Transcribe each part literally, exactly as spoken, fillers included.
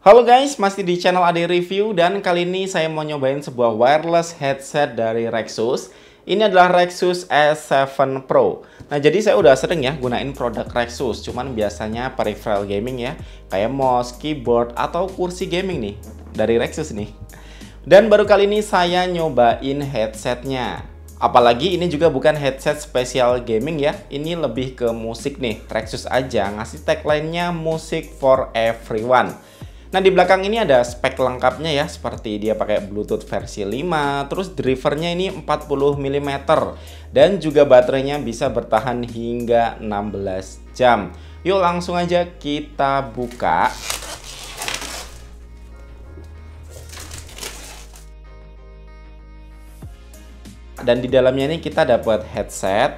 Halo guys, masih di channel Ade Review dan kali ini saya mau nyobain sebuah wireless headset dari Rexus. Ini adalah Rexus S tujuh Pro. Nah, jadi saya udah sering ya gunain produk Rexus, cuman biasanya peripheral gaming ya, kayak mouse, keyboard, atau kursi gaming nih dari Rexus nih. Dan baru kali ini saya nyobain headsetnya. Apalagi ini juga bukan headset spesial gaming ya, ini lebih ke musik nih. Rexus aja ngasih tagline-nya Music for Everyone. Nah, di belakang ini ada spek lengkapnya ya, seperti dia pakai Bluetooth versi lima, terus drivernya ini empat puluh milimeter, dan juga baterainya bisa bertahan hingga enam belas jam. Yuk langsung aja kita buka. Dan di dalamnya ini kita dapat headset.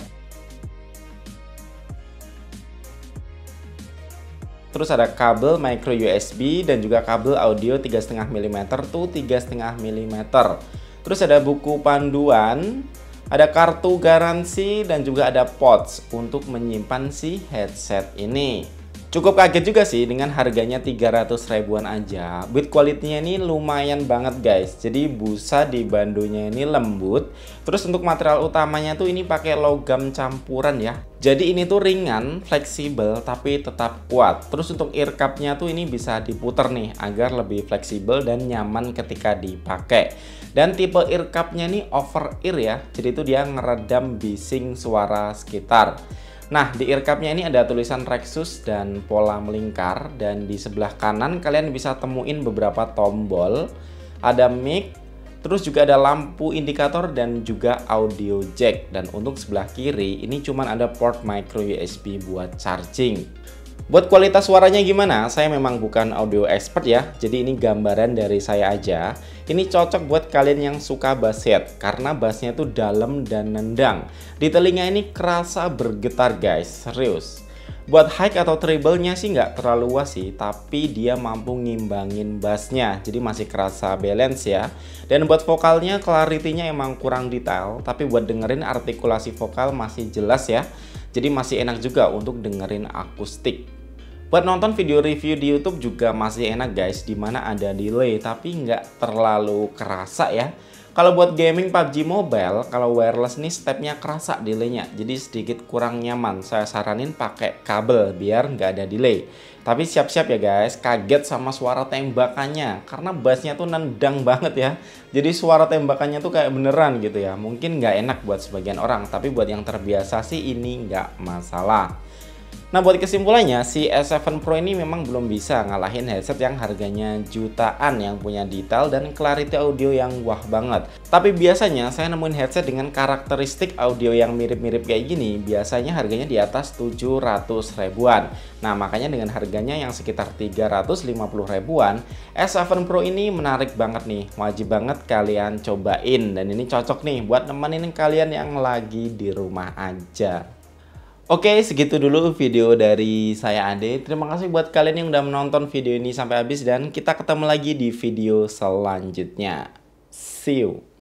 Terus ada kabel micro U S B dan juga kabel audio tiga koma lima milimeter tuh tiga koma lima milimeter. Terus ada buku panduan, ada kartu garansi dan juga ada pouch untuk menyimpan si headset ini. Cukup kaget juga sih dengan harganya tiga ratus ribuan aja. Build quality-nya ini lumayan banget guys. Jadi busa di bandonya ini lembut. Terus untuk material utamanya tuh ini pakai logam campuran ya. Jadi ini tuh ringan, fleksibel tapi tetap kuat. Terus untuk ear cup-nya tuh ini bisa diputer nih agar lebih fleksibel dan nyaman ketika dipakai. Dan tipe ear cup-nya ini over ear ya. Jadi itu dia ngeredam bising suara sekitar. Nah, di ear cup-nya ini ada tulisan Rexus dan pola melingkar, dan di sebelah kanan kalian bisa temuin beberapa tombol, ada mic, terus juga ada lampu indikator dan juga audio jack. Dan untuk sebelah kiri ini cuman ada port micro U S B buat charging. Buat kualitas suaranya gimana? Saya memang bukan audio expert ya, jadi ini gambaran dari saya aja. Ini cocok buat kalian yang suka bass head, karena bassnya tuh dalam dan nendang. Di telinga ini kerasa bergetar guys, serius. Buat high atau treble-nya sih nggak terlalu luas sih, tapi dia mampu ngimbangin bassnya, jadi masih kerasa balance ya. Dan buat vokalnya, clarity-nya emang kurang detail, tapi buat dengerin artikulasi vokal masih jelas ya. Jadi masih enak juga untuk dengerin akustik. Buat nonton video review di YouTube juga masih enak guys, dimana ada delay tapi nggak terlalu kerasa ya. Kalau buat gaming P U B G Mobile, kalau wireless nih stepnya kerasa delaynya, jadi sedikit kurang nyaman. Saya saranin pakai kabel biar nggak ada delay. Tapi siap-siap ya guys, kaget sama suara tembakannya, karena bassnya tuh nendang banget ya. Jadi suara tembakannya tuh kayak beneran gitu ya. Mungkin nggak enak buat sebagian orang, tapi buat yang terbiasa sih ini nggak masalah. Nah, buat kesimpulannya, si S tujuh Pro ini memang belum bisa ngalahin headset yang harganya jutaan, yang punya detail dan clarity audio yang wah banget. Tapi biasanya saya nemuin headset dengan karakteristik audio yang mirip-mirip kayak gini, biasanya harganya di atas tujuh ratus ribuan. Nah, makanya dengan harganya yang sekitar tiga ratus lima puluh ribuan, S tujuh Pro ini menarik banget nih. Wajib banget kalian cobain, dan ini cocok nih buat nemenin kalian yang lagi di rumah aja. Oke, segitu dulu video dari saya Ade. Terima kasih buat kalian yang udah menonton video ini sampai habis, dan kita ketemu lagi di video selanjutnya. See you.